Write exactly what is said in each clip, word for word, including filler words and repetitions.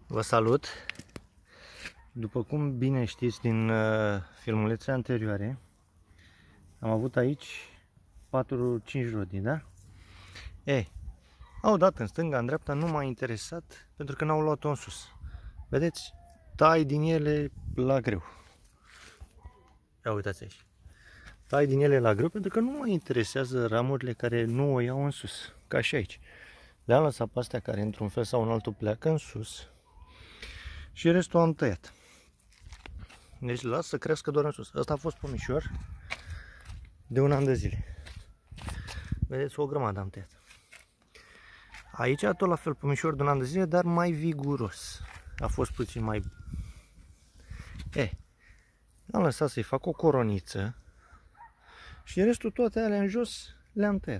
Vă salut! După cum bine știți din uh, filmulețele anterioare, am avut aici patru cinci rodii, da? E, au dat în stânga, în dreapta, nu m-a interesat pentru că n-au luat-o în sus. Vedeți? Tai din ele la greu. Ia uitați aici. Tai din ele la greu pentru că nu mă interesează ramurile care nu o iau în sus, ca și aici. Le-am lăsat pe astea care într-un fel sau în altul pleacă în sus. Și restul am tăiat. Deci las să crească doar în sus. Asta a fost pomișor de un an de zile. Vedeți, o grămadă am tăiat. Aici tot la fel pomișor de un an de zile, dar mai viguros. A fost puțin mai... E, am lăsat să-i fac o coroniță și restul toate alea în jos le-am tăiat.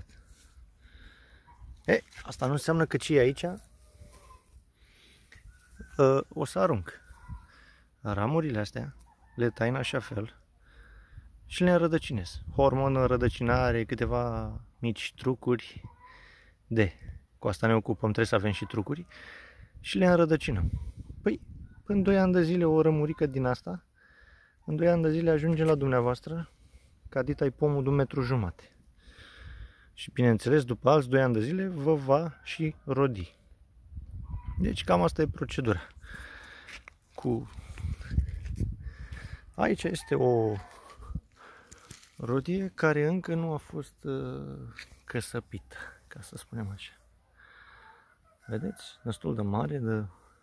E, asta nu înseamnă că cei aici uh, o să arunc. Ramurile astea le tai în așa fel și le înrădăcinez. Hormonă, înrădăcinare, câteva mici trucuri de. Cu asta ne ocupăm, trebuie să avem și trucuri. Și le înrădăcinăm. Păi, în doi ani de zile o rămurică din asta, în doi ani de zile ajunge la dumneavoastră ca dita-i pomul de un metru jumate. Și bineînțeles, după alți doi ani de zile vă va și rodi. Deci cam asta e procedura. Cu... Aici este o rodie care încă nu a fost uh, căsăpită, ca să spunem așa. Vedeți? Destul de mare. De...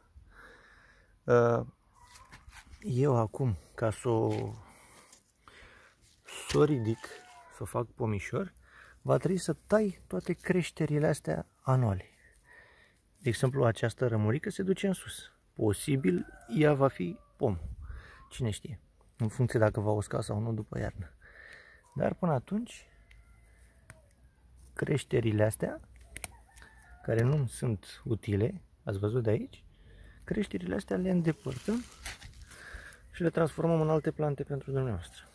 Uh, eu acum, ca să o, să o ridic, să o fac pomișor, va trebui să tai toate creșterile astea anuale. De exemplu, această rămurică se duce în sus. Posibil, ea va fi pom. Cine știe? În funcție dacă va usca sau nu după iarnă. Dar până atunci, creșterile astea, care nu sunt utile, ați văzut de aici, creșterile astea le îndepărtăm și le transformăm în alte plante pentru dumneavoastră.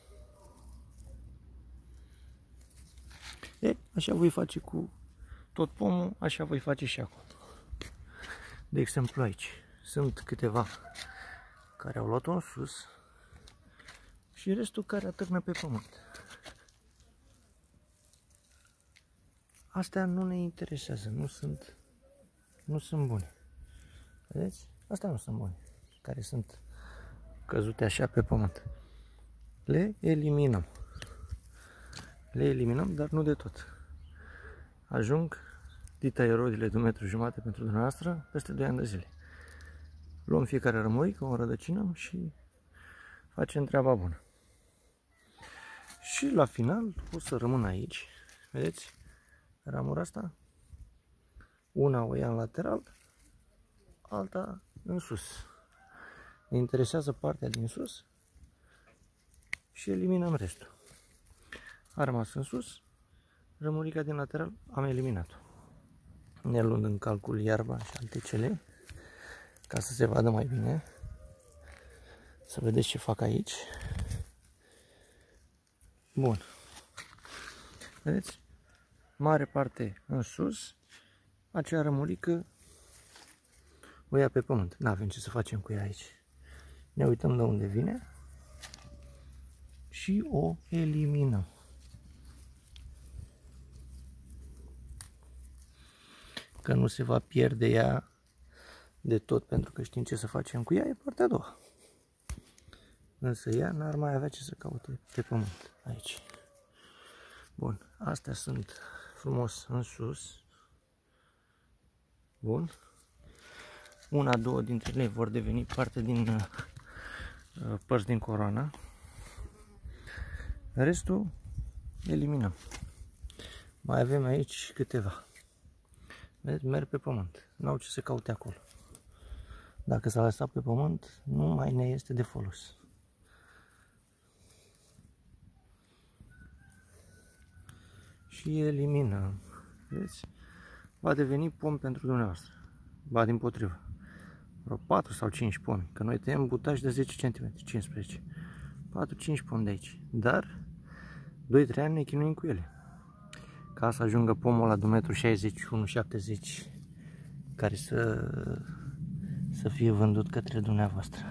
E, așa voi face cu tot pomul, așa voi face și acum. De exemplu aici, sunt câteva care au luat-o în sus și restul care atârnă pe pământ. Astea nu ne interesează, nu sunt, nu sunt bune. Vedeți? Astea nu sunt bune, care sunt căzute așa pe pământ. Le eliminăm. Le eliminăm, dar nu de tot. Ajung dita erodile de un metru jumate pentru dumneavoastră peste doi ani de zile. Luăm fiecare rămurică, o rădăcinăm și facem treaba bună. Și la final o să rămân aici. Vedeți? Ramura asta. Una o ia în lateral, alta în sus. Ne interesează partea din sus și eliminăm restul. A rămas în sus, rămurica din lateral am eliminat-o. Ne luând în calcul iarba și alte cele, ca să se vadă mai bine. Să vedeți ce fac aici. Bun. Vedeți? Mare parte în sus, acea rămurică o ia pe pământ. Nu avem ce să facem cu ea aici. Ne uităm de unde vine și o eliminăm. Că nu se va pierde ea de tot, pentru că știm ce să facem cu ea, e partea a doua. Însă ea n-ar mai avea ce să caute pe pământ aici. Bun, astea sunt frumos în sus. Bun. Una, două dintre ele vor deveni parte din uh, părți din coroană. Restul eliminăm. Mai avem aici câteva. Vedeți, merg pe pământ. N-au ce să caute acolo. Dacă s-a lăsat pe pământ, nu mai ne este de folos. Și eliminăm. Vedeți? Va deveni pom pentru dumneavoastră. Ba dimpotrivă. Vreo patru sau cinci pomi. Că noi tăiem butași de zece centimetri, cincisprezece. patru cinci pomi de aici. Dar doi trei ani ne chinuim cu ele. Ca să ajungă pomul la de un metru șaizeci, unu șaptezeci, care să să fie vândut către dumneavoastră.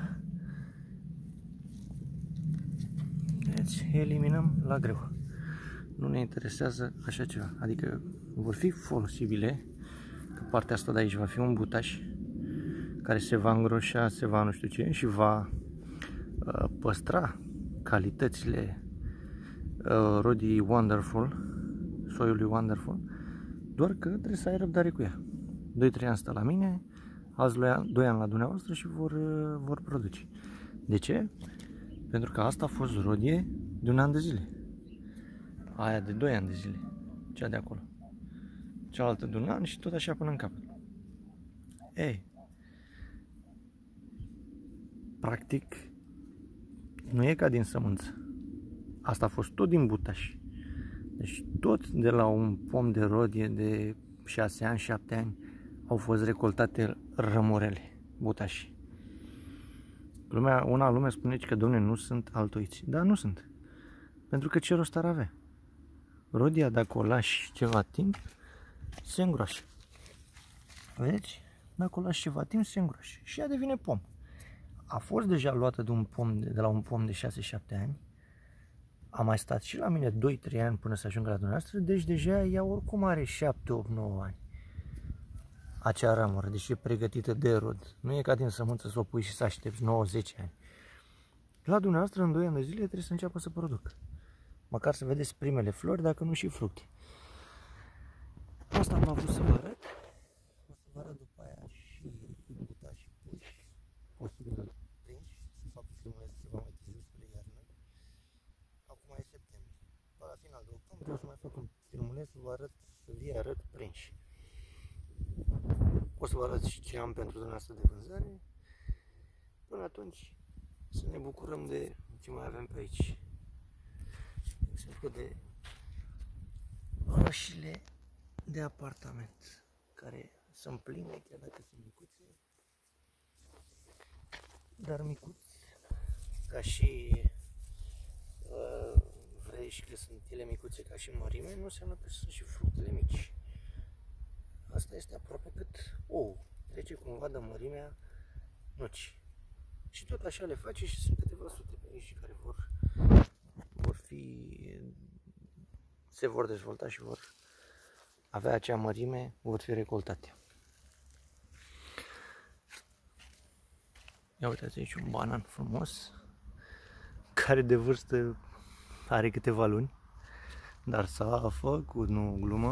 Deci eliminăm la greu. Nu ne interesează așa ceva, adică vor fi folosibile, că partea asta de aici va fi un butaș care se va îngroșa, se va nu știu ce și va uh, păstra calitățile uh, rodii Wonderful, soiului Wonderful, doar că trebuie să ai răbdare cu ea. doi trei ani stă la mine, alți doi ani la dumneavoastră și vor, uh, vor produce. De ce? Pentru că asta a fost rodie de un an de zile. Aia de doi ani de zile, cea de acolo. Cealaltă de un an și tot așa până în capăt. Ei, practic, nu e ca din sămânță. Asta a fost tot din butaș. Deci tot de la un pom de rodie de șase ani, șapte ani au fost recoltate rămurele, butași. Lumea, una lume spune că, domne, nu sunt altoiți. Dar nu sunt. Pentru că ce rost ar avea? Rodia, dacă o lași ceva timp, se îngroașă. Vedeți? Dacă o lași ceva timp, se îngroașă. Și ea devine pom. A fost deja luată de, un pom de, de la un pom de șase șapte ani. A mai stat și la mine doi trei ani până să ajungă la dumneavoastră. Deci deja ea oricum are șapte opt nouă ani. Acea ramură, deși e pregătită de rod. Nu e ca din sămânță să o pui și să aștepți nouă zece ani. La dumneavoastră, în doi ani de zile, trebuie să înceapă să producă. Măcar să vedeți primele flori, dacă nu și fructe. Asta am vrut să vă arăt. O să vă arăt după aia și butași puși, posibil prinși. Să fac filmuleț ceva mai târziu spre iarnă. Acum e septembrie. La final de octombrie o să mai fac un filmuleț să vă arăt, să vi arăt prinși. O să vă arăt și ce am pentru dumneavoastră de vânzare. Până atunci să ne bucurăm de ce mai avem pe aici. De exemplu, de roșiile de apartament, care sunt pline, chiar dacă sunt micuțe, dar micuți, ca și uh, vrei și că sunt ele micuțe ca și mărime, nu înseamnă că sunt și fructele mici. Asta este aproape cât ou, trece cumva de mărimea nuci. Și tot așa le face și sunt câteva sute pe aici care vor, vor fi, se vor dezvolta și vor avea acea mărime, vor fi recoltate. Ia uitați aici un banan frumos, care de vârstă are câteva luni, dar s-a făcut, nu glumă.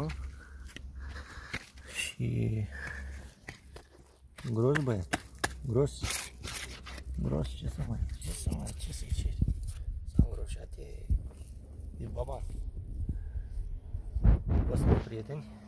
Și gros, băiat, gros, gros, ce să mai, ce să mai, ce să-i ceri? S-a îngroșat, e, e baba. Vă sunt prieteni.